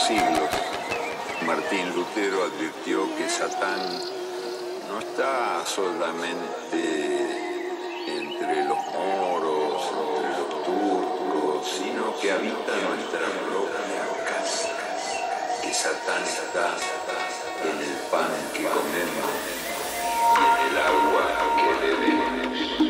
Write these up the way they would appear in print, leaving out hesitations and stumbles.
siglos, Martín Lutero advirtió que Satán no está solamente entre los moros, entre los turcos, sino que habita nuestra propia casa, que Satán está en el pan que comemos y en el agua que bebemos.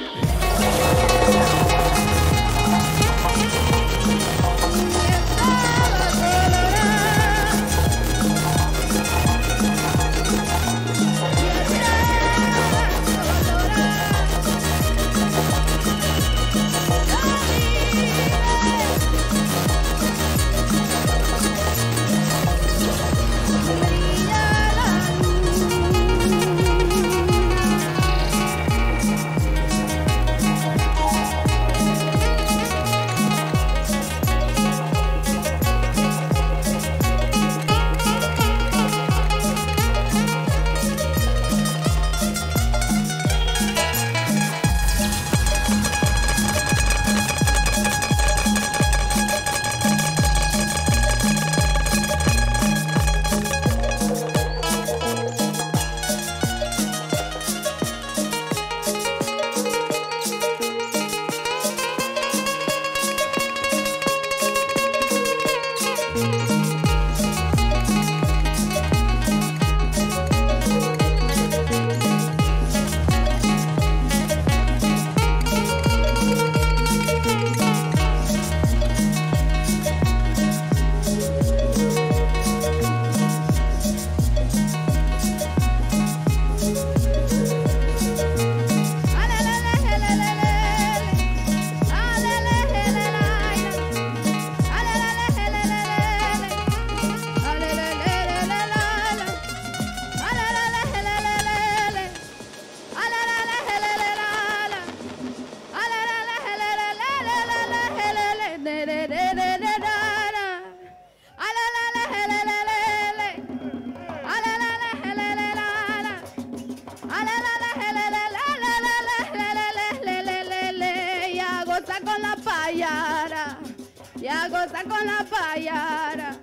Ya goza con la payara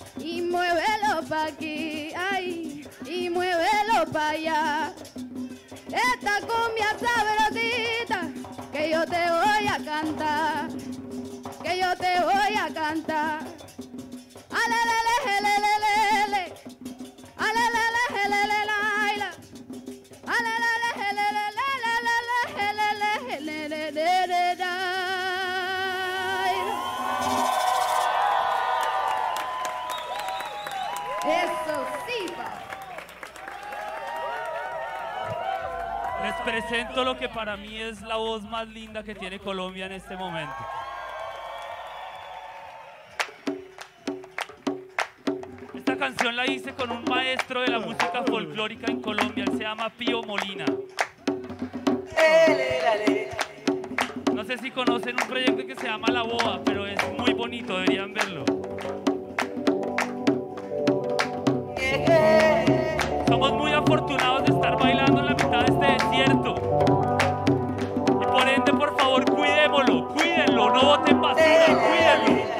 y muévelo pa' aquí, ay, y muévelo pa' allá. Esta cumbia sabrosita que yo te voy a cantar, que yo te voy a cantar. Alelelelelelele, alelelelelelele, alelelelelelele. Eso sí, pa. Les presento lo que para mí es la voz más linda que tiene Colombia en este momento. Esta canción la hice con un maestro de la música folclórica en Colombia, él se llama Pío Molina. No sé si conocen un proyecto que se llama La Boa, pero es muy bonito, deberían verlo. Somos muy afortunados de estar bailando en la mitad de este desierto. Y por ende, por favor, cuidémoslo, cuídenlo, no boten basura, cuídenlo.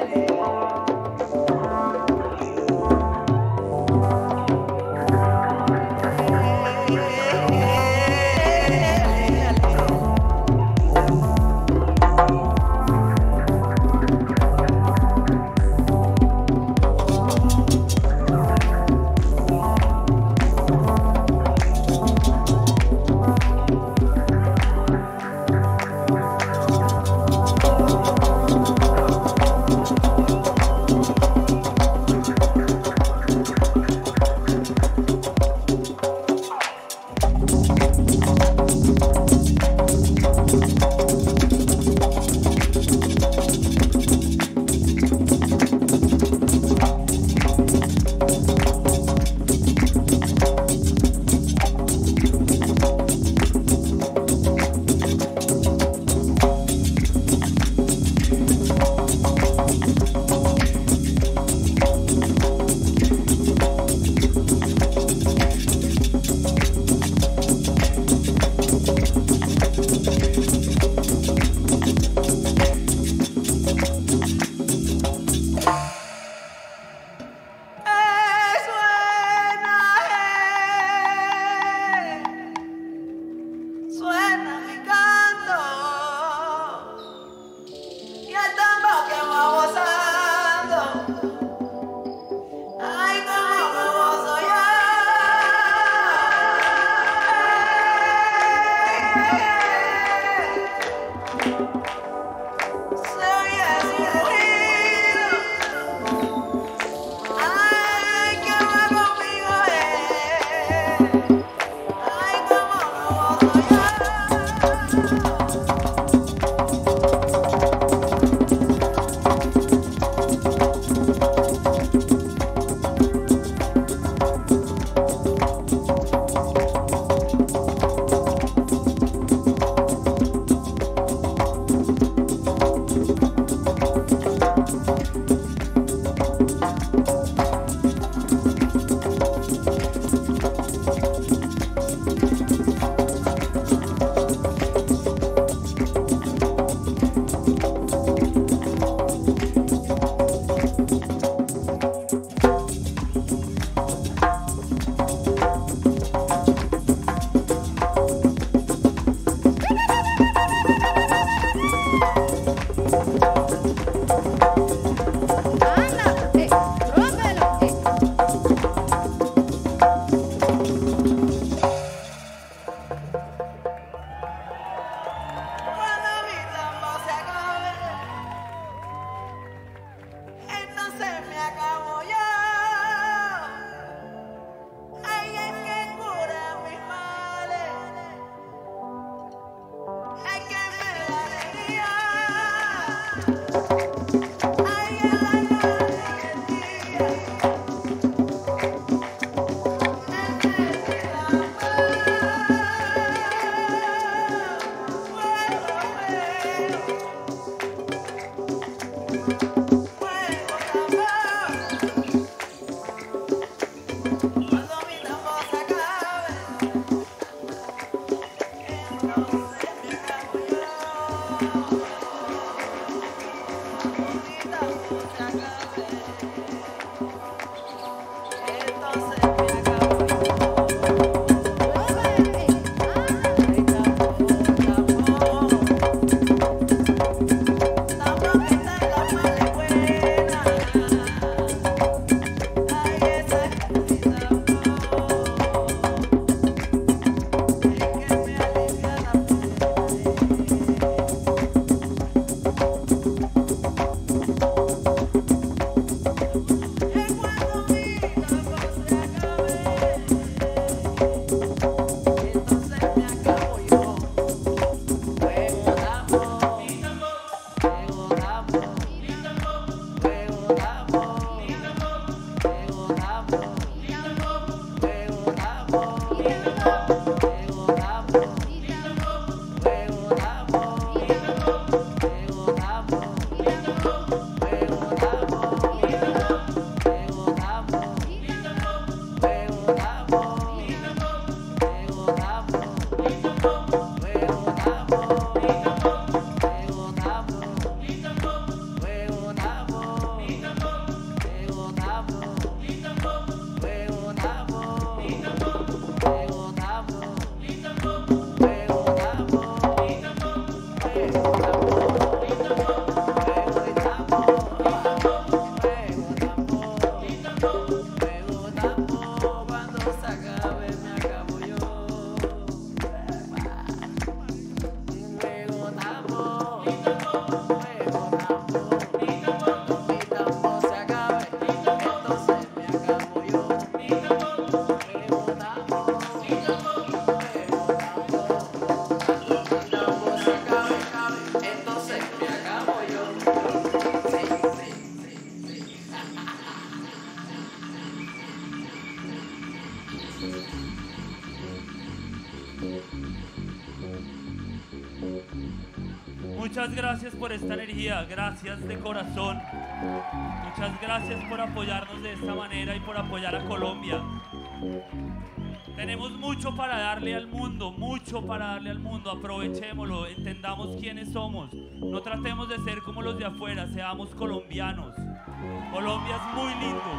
Muchas gracias por esta energía, gracias de corazón. Muchas gracias por apoyarnos de esta manera y por apoyar a Colombia. Tenemos mucho para darle al mundo, mucho para darle al mundo. Aprovechémoslo, entendamos quiénes somos. No tratemos de ser como los de afuera, seamos colombianos. Colombia es muy lindo.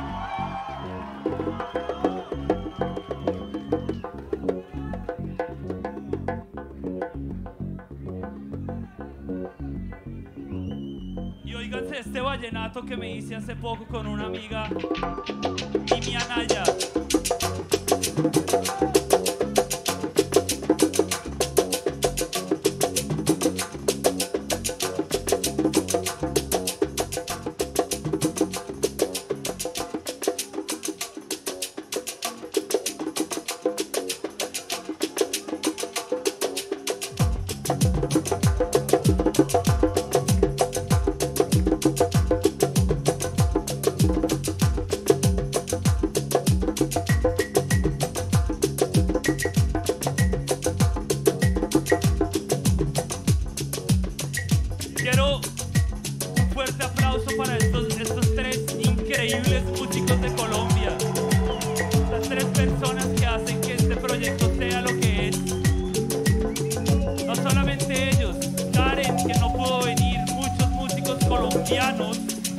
Y óiganse este vallenato que me hice hace poco con una amiga y mi Anaya. Quiero un fuerte aplauso para estos tres increíbles músicos de Colombia. Estas tres personas que hacen que este proyecto sea lo que es. No solamente ellos, Karen, que no pudo venir, muchos músicos colombianos.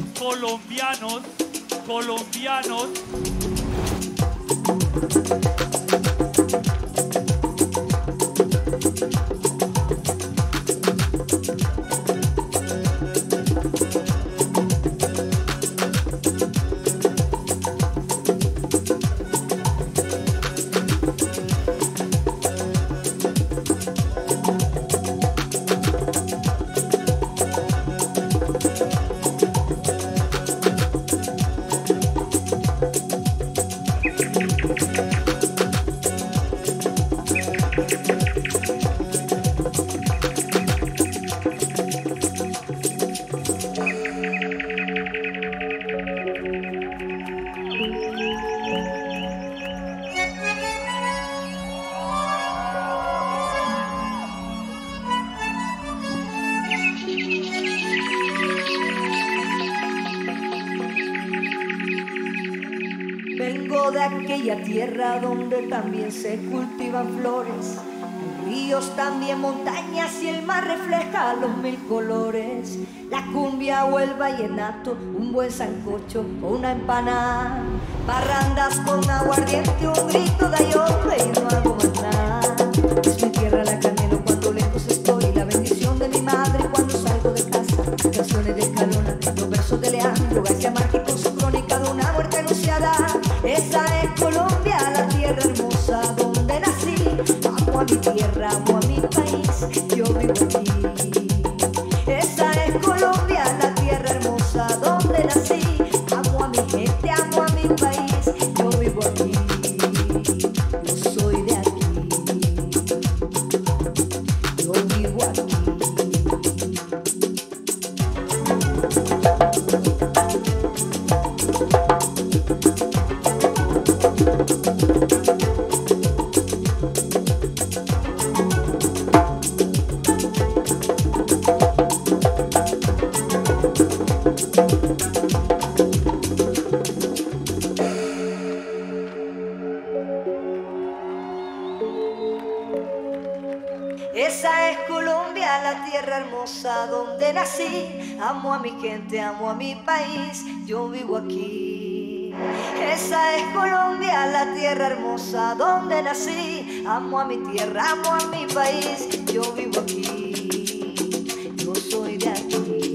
Vengo de aquella tierra donde también se cultivan flores, ríos, también montañas, y el mar refleja los mil colores. La cumbia o el vallenato, un buen sancocho o una empanada, parrandas con aguardiente, un grito de ayote y no hago más nada. Es mi tierra, la canelo cuando lejos estoy, la bendición de mi madre cuando salgo de casa. Canciones de Escalona, los versos de Leandro García Márquez con su crónica de una muerte anunciada. Esa es Colombia, la tierra hermosa donde nací. Amo a mi tierra, amo a mi país, yo vivo aquí. Esa es Colombia, la tierra hermosa donde nací. Amo a mi gente, amo a mi país, yo vivo aquí. Yo soy de aquí, yo vivo aquí. Esa es Colombia, la tierra hermosa donde nací. Amo a mi gente, amo a mi país, yo vivo aquí. Esa es Colombia, la tierra hermosa donde nací. Amo a mi tierra, amo a mi país, yo vivo aquí. Yo soy de aquí.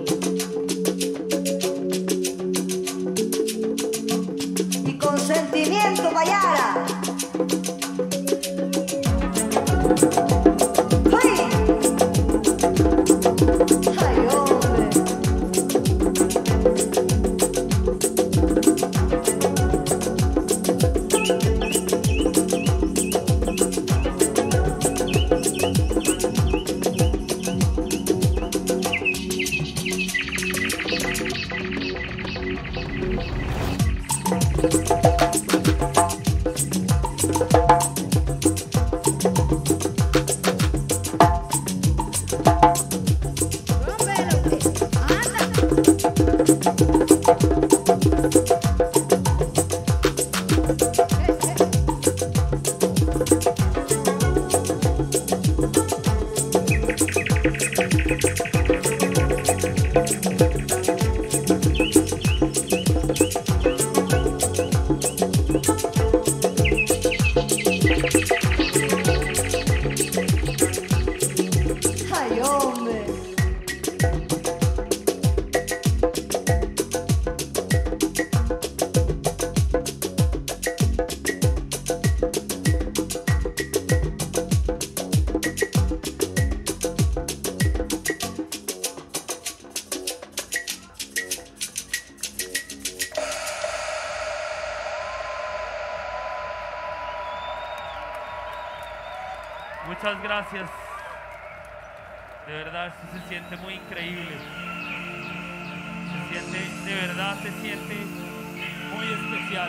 Y con sentimiento, Payara. Muchas gracias. De verdad, esto se siente muy increíble. Se siente, de verdad, se siente muy especial.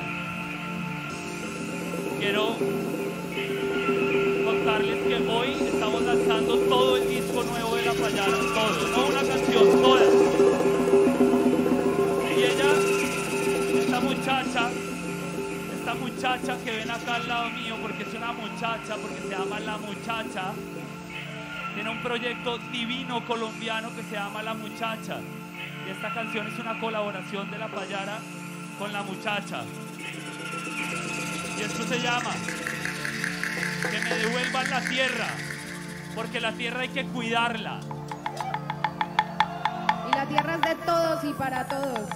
Quiero contarles que hoy estamos lanzando todo el disco nuevo de La Payara, todo, no una canción, todas. Y ella, esta muchacha que ven acá al lado mío, porque es una muchacha, porque se llama La Muchacha, tiene un proyecto divino colombiano que se llama La Muchacha. Y esta canción es una colaboración de La Payara con La Muchacha. Y esto se llama Que me devuelvan la tierra, porque la tierra hay que cuidarla. Y la tierra es de todos y para todos.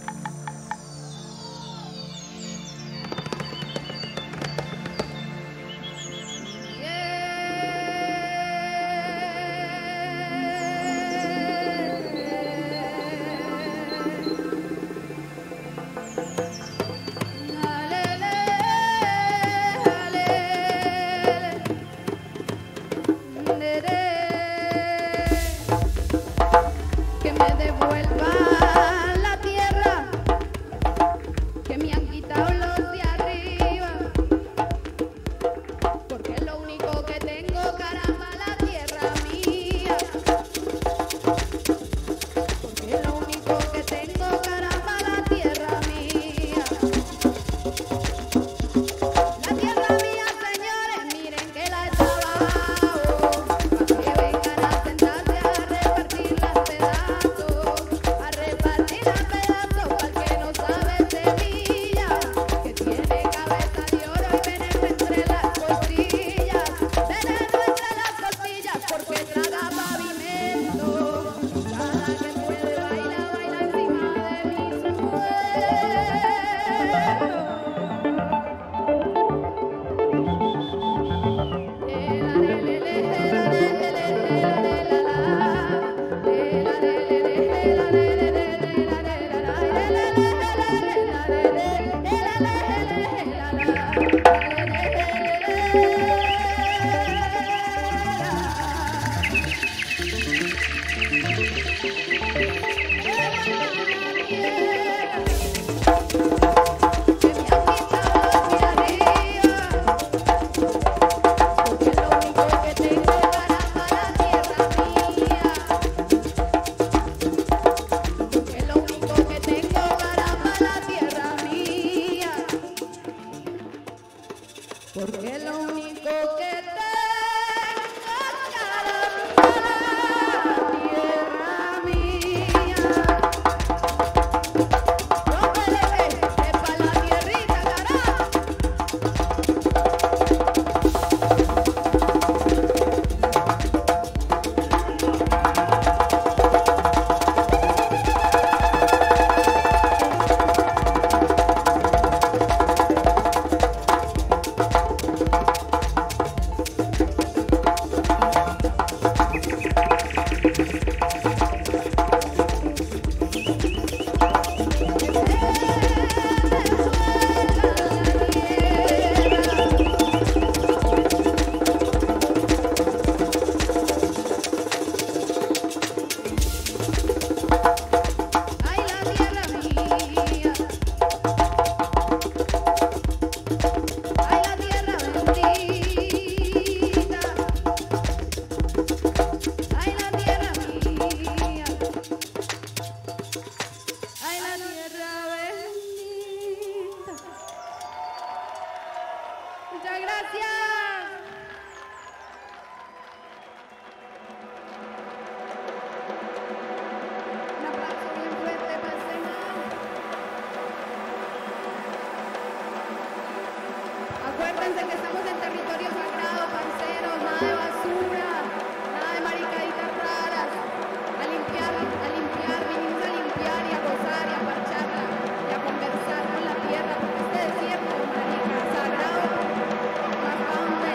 Que me devuelvan la tierra que me han quitado los de arriba, porque lo único que tengo, caramba, la tierra mía, porque lo único que tengo, caramba, la tierra mía. La tierra mía, señores, miren que la he trabajado, para que vengan a sentarse a repartir las pedazos, a repartir las pedazos para el que no sabe semilla, que tiene cabeza de oro y veneno entre las costillas, porque traga pavimento. Cada que puede baila, baila encima de mis suelos. Porque lo único que tengo, caramba, la tierra mía. Rómpele, es pa' la tierrita, caramba. Acuérdense que estamos en territorio sagrado, parceros, nada de basura, nada de maricaditas raras. A limpiar, vinimos a limpiar y a gozar y a parcharla y a conversar con la tierra, porque este desierto, marica, sagrado, más pa' dónde.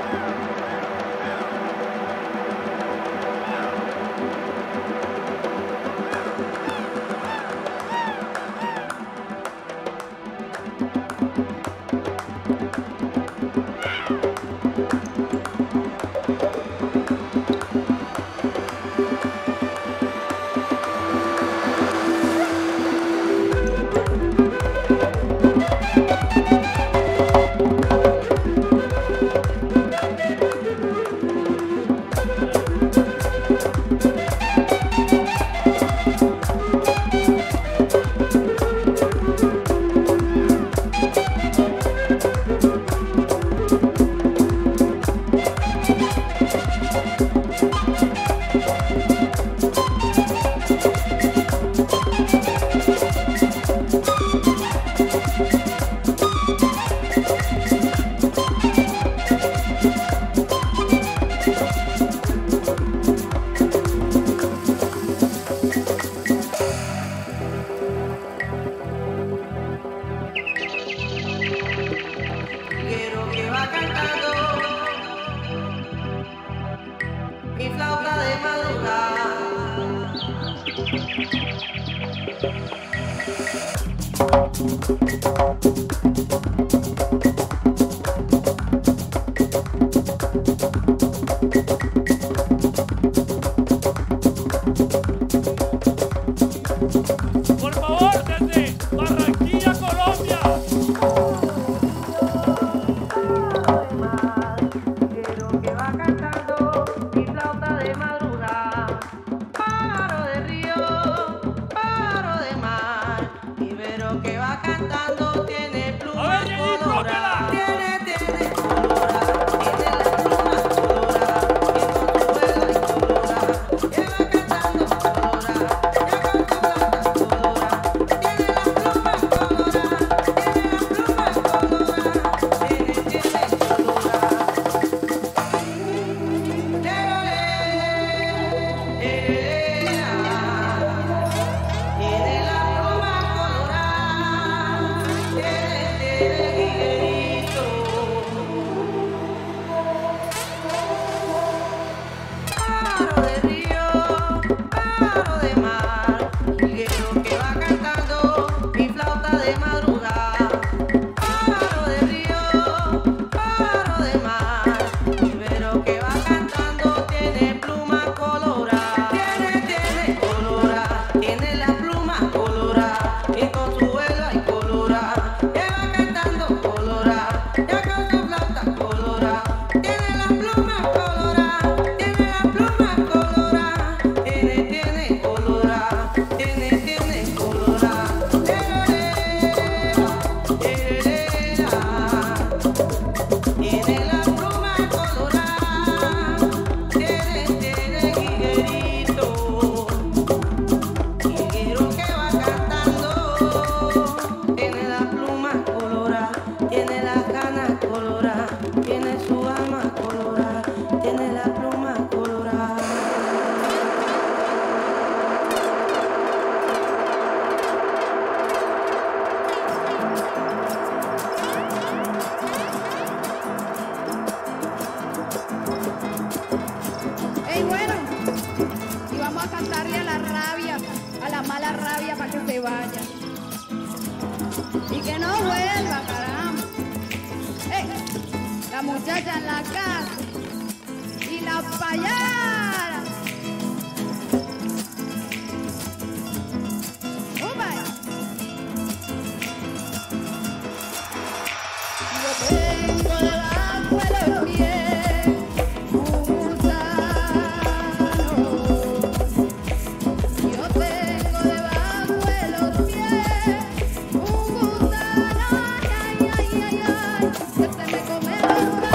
Por favor, desde Barranquilla, Colombia. Quiero que va cantando mi flauta de madrugada. Pájaro de río, pájaro de mar. Ibero que va cantando tiene plumas coloradas. Tiene colorada, tiene las plumas coloradas. Y con su vuelo y colorada. Que va cantando colorada. Ey, bueno, y vamos a cantarle a la rabia, a la mala rabia para que se vaya. Y que no vuelva, caramba. Ey, la muchacha en la casa y la payara. Yo tengo debajo de los pies un gusano. Yo tengo debajo de los pies un gusano. Ay, ay, ay, ay, ay, que se me come los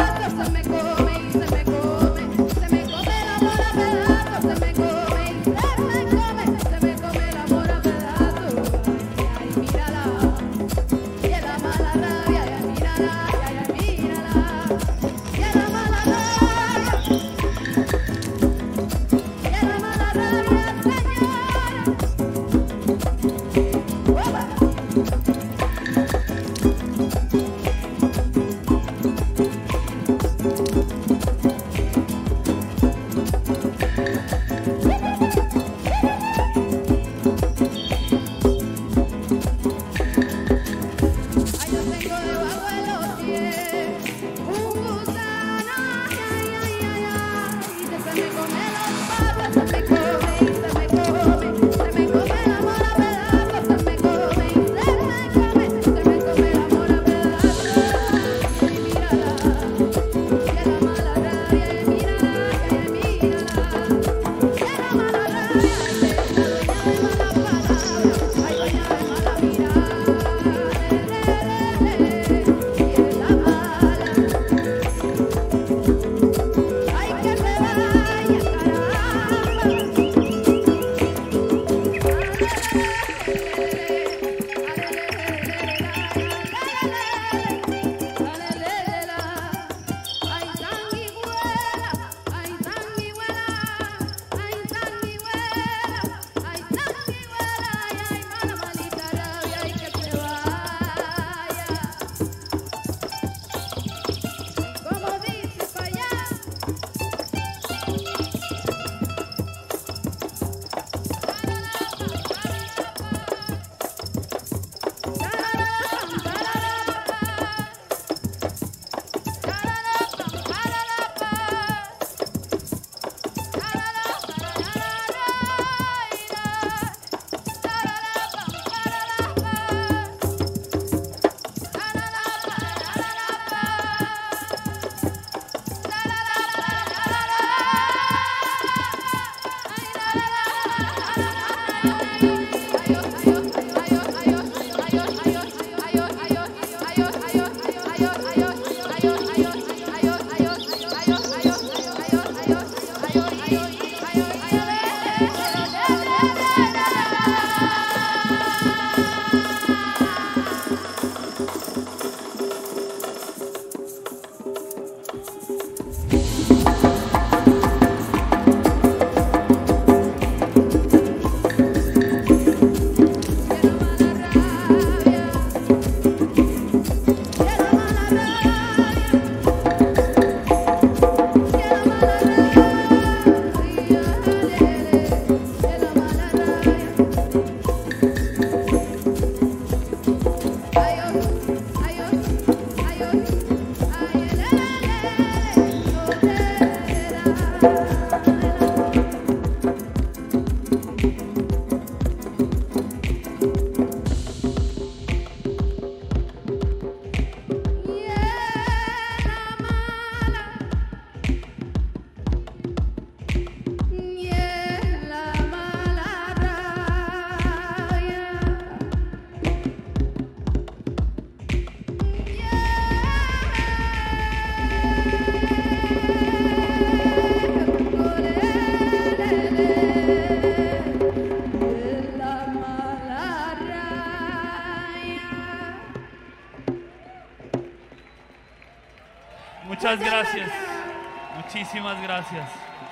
Muchas gracias. Muchísimas gracias.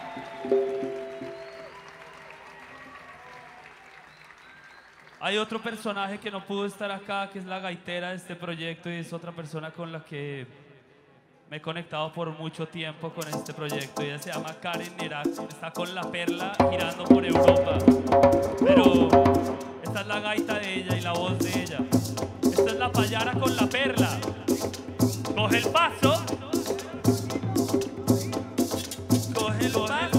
Hay otro personaje que no pudo estar acá, que es la gaitera de este proyecto, y es otra persona con la que me he conectado por mucho tiempo con este proyecto. Ella se llama Karen Nerak, está con la perla girando por Europa. Pero esta es la gaita de ella y la voz de ella. Esta es la Payara con la perla. Coge el paso. Coge el paso.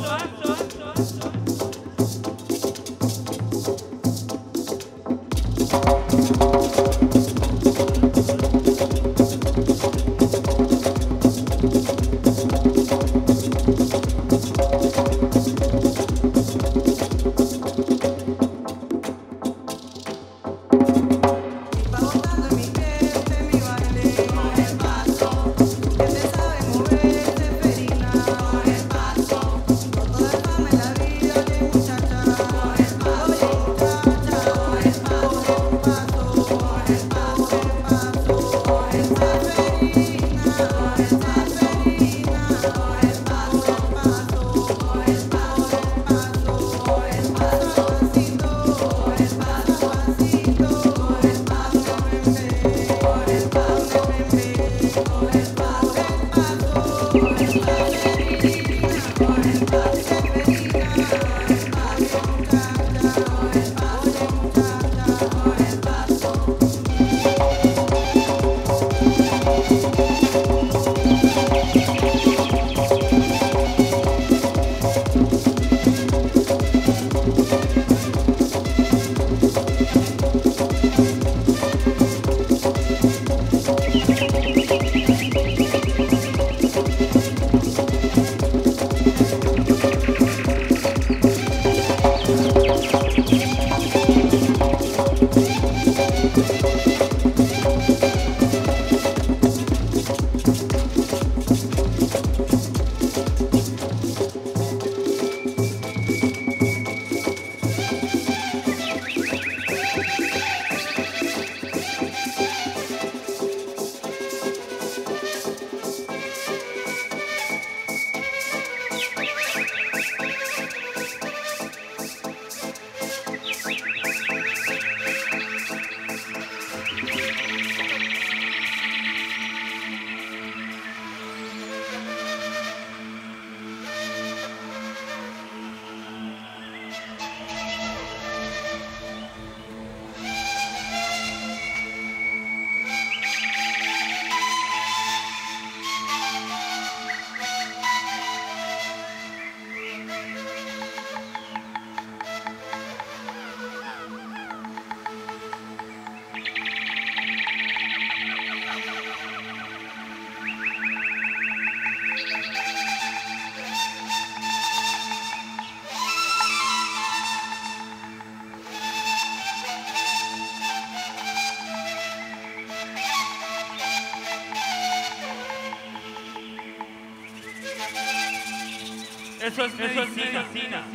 Eso es medicina.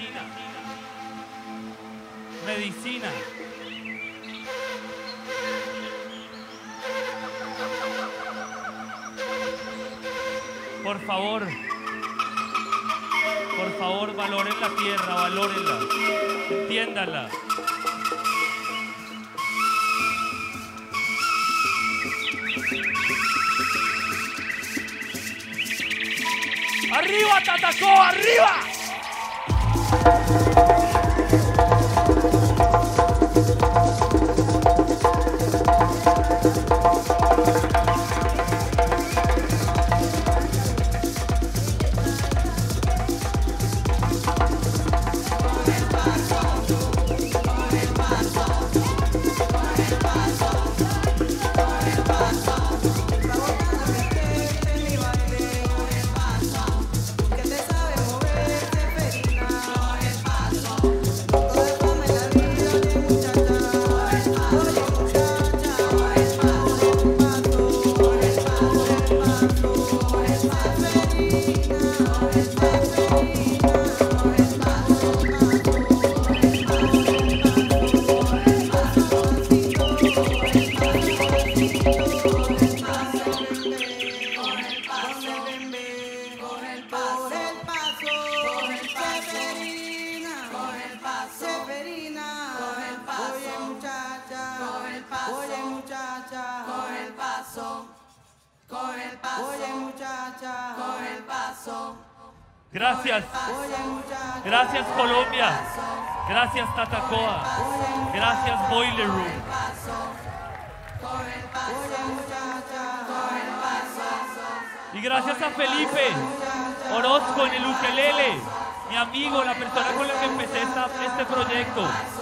Medicina. Por favor, valoren la tierra, valórenla, entiéndanla. ¡Arriba, Tatacoa, arriba! Gracias. Gracias, Colombia. Gracias, Tatacoa. Gracias, Boiler Room. Y gracias a Felipe Orozco en el ukelele, mi amigo, la persona con la que empecé este proyecto.